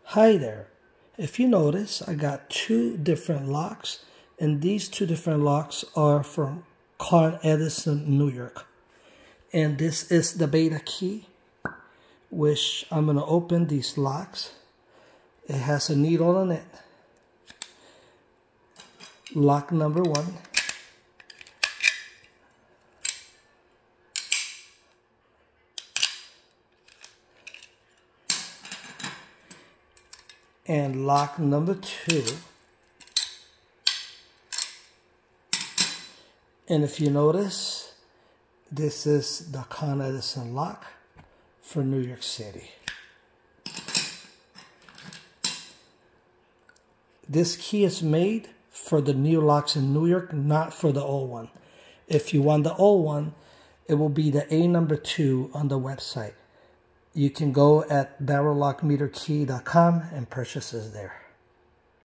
Hi there. If you notice, I got two different locks, and these two different locks are from Edison, New York. And this is the beta key, which I'm going to open these locks. It has a needle on it. Lock number 1. And lock number 2. And if you notice, this is the Con Edison lock for New York City. This key is made for the new locks in New York, not for the old one. If you want the old one, it will be the A number 2 on the website. You can go at barrellockmeterkey.com and purchase it there.